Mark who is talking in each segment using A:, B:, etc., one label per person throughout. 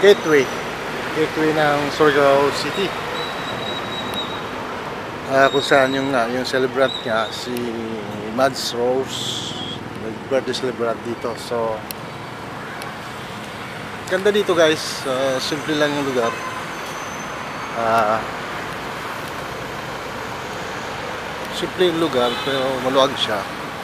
A: gateway ng Surigao City, kung saan yung celebrant nga si Madz Rose, nag-birthday celebrant dito. So ganda dito guys, simple lang yung lugar, simple yung lugar pero maluwag siya.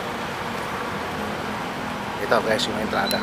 A: Ito guys yung entrada.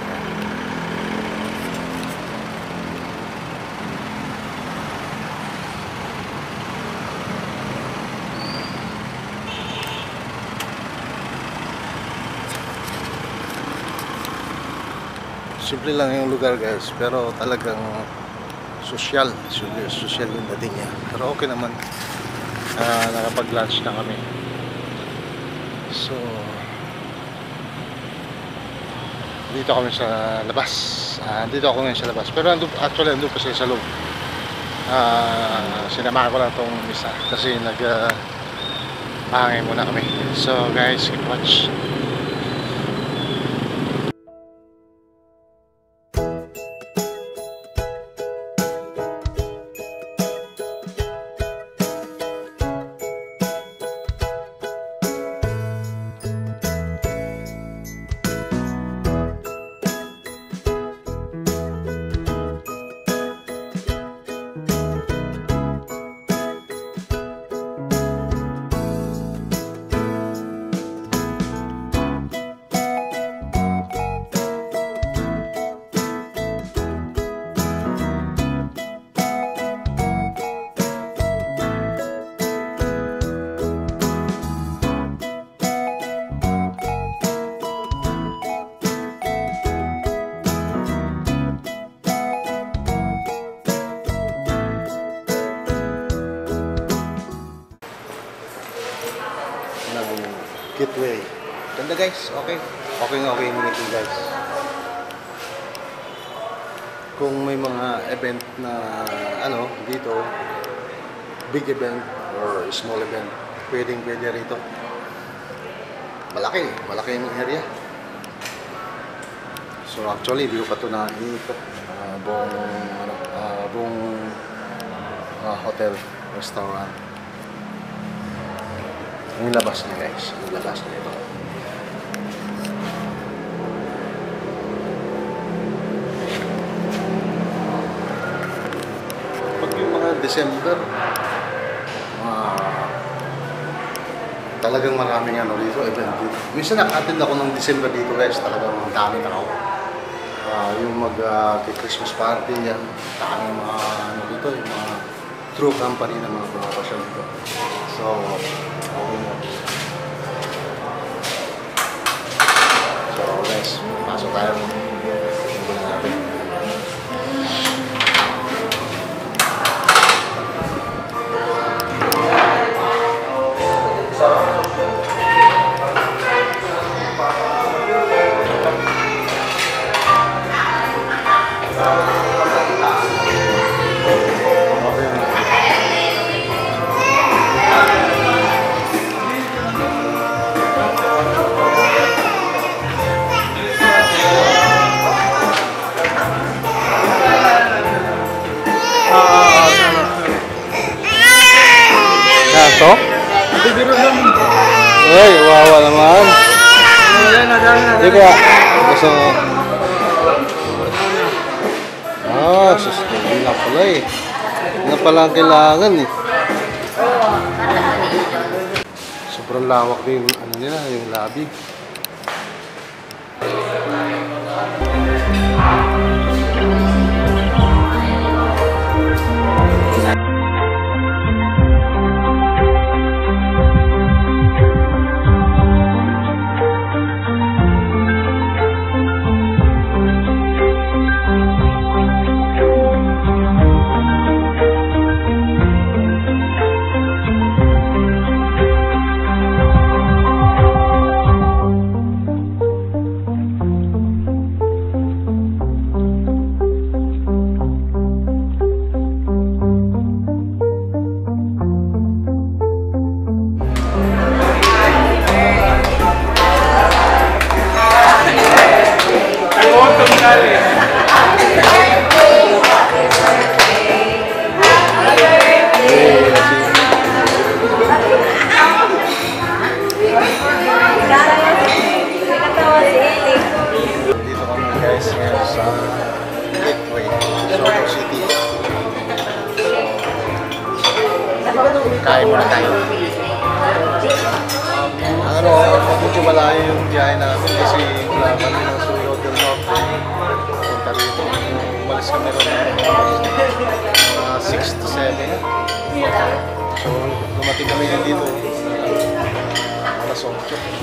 A: Simple lang yung lugar guys, pero talagang social yung dating niya. Pero okay naman, nakapag-lunch na kami. So dito kami sa labas. Dito ako ngayon sa labas, pero actually ando pa sila sa loob. Sinamahan ko lang tong isa kasi hangin muna kami. So guys, keep watch. Gateway. Ganda guys, okay yung ito guys. Kung may mga event na dito, big event or small event, pwede rito. Malaki yung area. So actually, hindi ko pa ito nakikita. Buong hotel, restaurant. Yung labas niya guys, yung labas niya ito. Pag yung mga December, talagang maraming dito, event dito. Minsan naka-attend ako ng December dito guys, talagang dami na ako. Yung mag-Christmas party yan, daming mga dito, yung mga true company na mga pumapasyon dito. So, guys, pasok tayo. Tingnan natin. Ito? Ay, wawa naman. Hindi ko gusto mo. Hindi na pala eh. Hindi na pala ang kailangan eh. Sobrang lawak din yung lobby. kain muna tayo. Ano, medyo malayo yung biyahe namin kasi wala kami ng Surigao del Norte. Punta rito. Umalis kami rin mga 6 to 7. So, dumating kami na dito. Alas 8.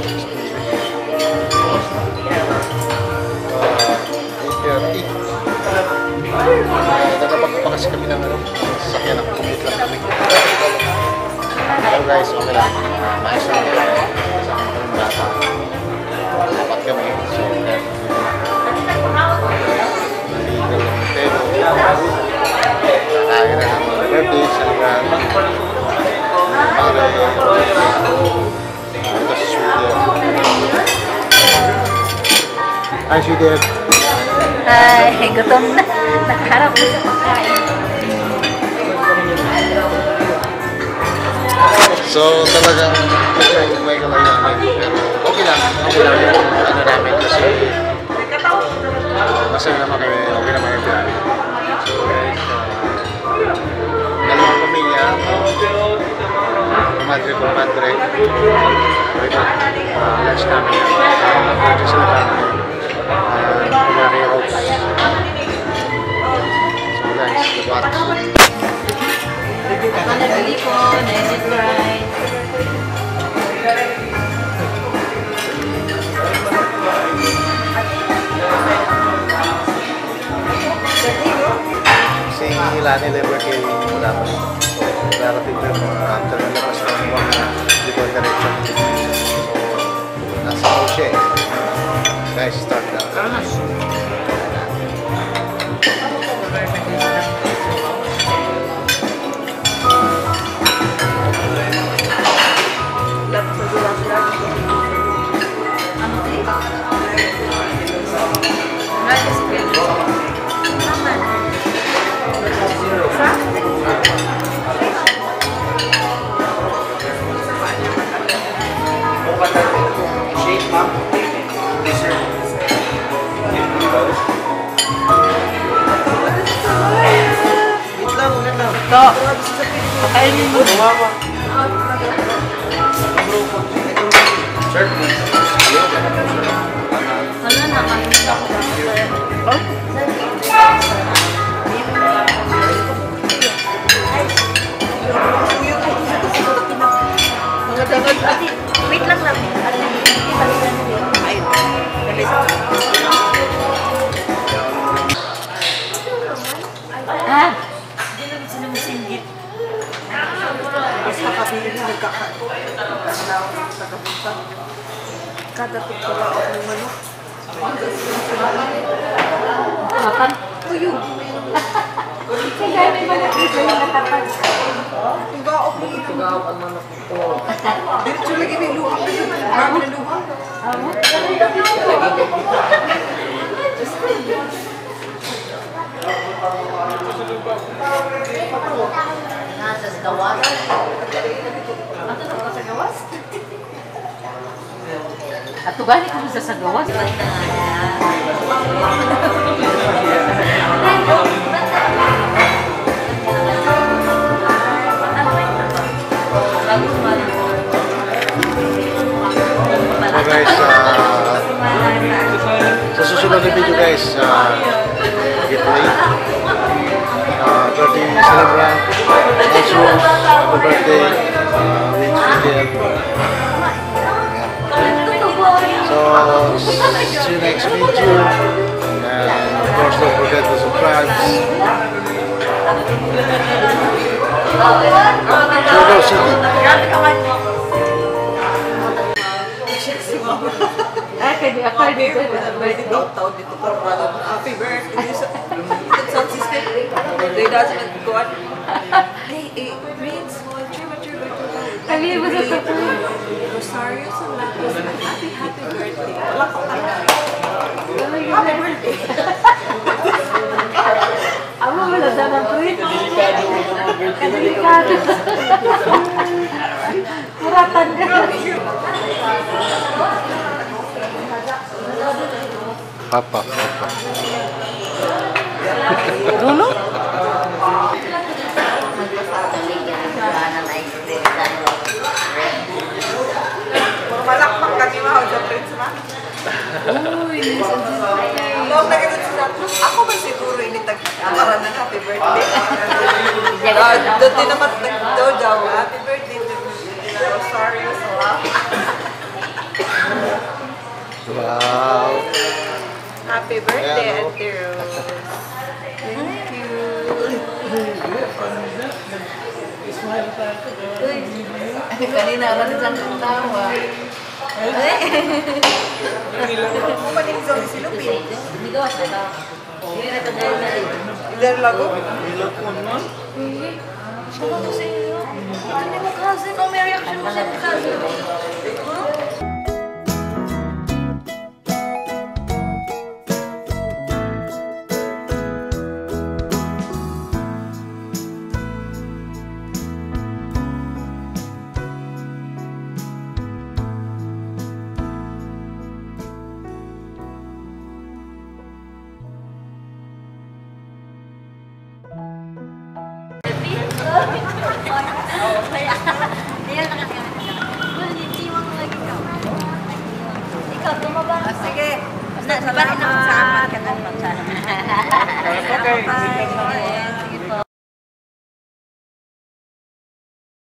A: 8:30. Nagpapag pa kasi kami ng sasakyan na kumit lang kami. Pero guys, okay lang. Maayos lang kami. Kasama kami ng bata. Dapat kami. So, naligal lang ang telo. Kakain na ng birthday, celebrate. Pare, ito si Sweetie. Hi, Sweetie.
B: Ay, gutom na. Nakaharap na sa pagkain.
A: So, talagang may kalay namin. Pero okay lang yung ano namin kasi masaya naman kami, okay naman yung plan. So guys, dalawang pamilya, kumadre. Lunch namin. Medyo sila namin. Kunyari Rose. So guys, dapat.
B: Ako nabili ko, naisip rice.
A: Si Lani Lever kay wala pa rin. So, darating na mga after na labas ng mga dito diretso. So, nasa ako siya eh. Guys, start na.
B: Ito, pakainin mo. Wala na kami. Wait lang lang. Ah!
C: Kada pagkawa ako ng manok.
B: Makan? Uyo. Kaya may manok dito yung natapad.
C: Tugaok mo ito. Tugaok ang manok ito. Dito lagi may luha. Marami na luha.
B: Nasa sa gawas. Ato na sa gawas? At tugali ko sa sagawas.
A: So guys, sa susunod na video guys, giveaway, birthday celebrant, also happy birthday, with Fidel. So, see you next video, and of course don't forget to subscribe. Surigao City.
B: Ako dito.
C: Taon dito ko. Happy birthday. Sound system. They doesn't nag-kuhan. Hey, Prince, mature birthday.
B: Kami mo sa tutuloy.
C: Rosario sa lapis. Happy birthday. Wala ko talaga. Happy birthday.
B: Amo wala na ng Prince. Kadelikado. Muratan ka.
A: Papa.
B: Dulo? Uy, minsan din tayo.
C: Ako nagano'n sila. Ako ba siguro initag-amaran ng happy birthday? Doon din naman nag-dojaw. Happy birthday to Rosario.
A: Wow!
C: Happy birthday,
A: Ayan,
C: Auntie Rose. Thank you.
B: Uy, kanina ako na siyang tawa.
C: Ako pa din sa si Lupin.
B: Hindi ko sa tawa. Hindi na tagay na rin.
C: Ilan lago?
B: Siya ko sa iyo. Hindi mo kasi, no, may reaction mo siya kasi. Ikaw, tumaba. Sige. Salamat. Salamat ka naman. Bye.